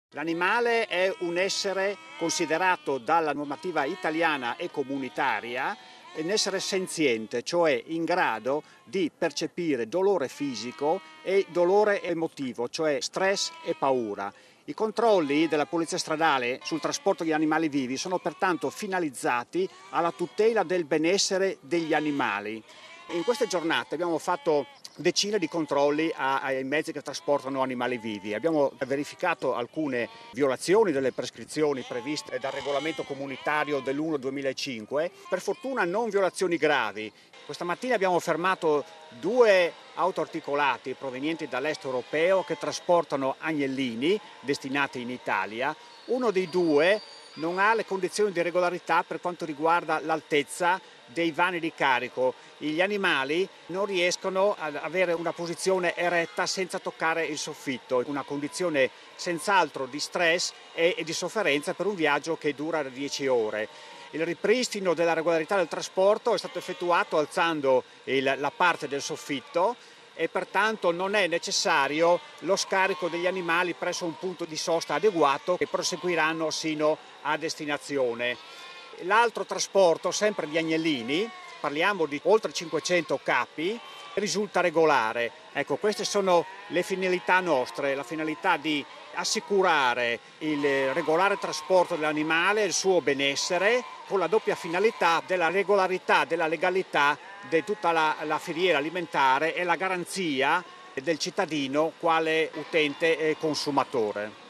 L'animale è un essere considerato dalla normativa italiana e comunitaria un essere senziente, cioè in grado di percepire dolore fisico e dolore emotivo, cioè stress e paura. I controlli della Polizia Stradale sul trasporto di animali vivi sono pertanto finalizzati alla tutela del benessere degli animali. In queste giornate abbiamo fatto decine di controlli ai mezzi che trasportano animali vivi. Abbiamo verificato alcune violazioni delle prescrizioni previste dal regolamento comunitario dell'1/2005, per fortuna non violazioni gravi. Questa mattina abbiamo fermato 2 autoarticolati provenienti dall'est europeo che trasportano agnellini destinati in Italia. Uno dei 2 non ha le condizioni di regolarità per quanto riguarda l'altezza dei vani di carico. Gli animali non riescono ad avere una posizione eretta senza toccare il soffitto, una condizione senz'altro di stress e di sofferenza per un viaggio che dura 10 ore. Il ripristino della regolarità del trasporto è stato effettuato alzando la parte del soffitto e pertanto non è necessario lo scarico degli animali presso un punto di sosta adeguato che proseguiranno sino a destinazione. L'altro trasporto, sempre di agnellini, parliamo di oltre 500 capi, risulta regolare. Ecco, queste sono le finalità nostre, la finalità di assicurare il regolare trasporto dell'animale e il suo benessere, con la doppia finalità della regolarità, della legalità di tutta la filiera alimentare e la garanzia del cittadino quale utente e consumatore.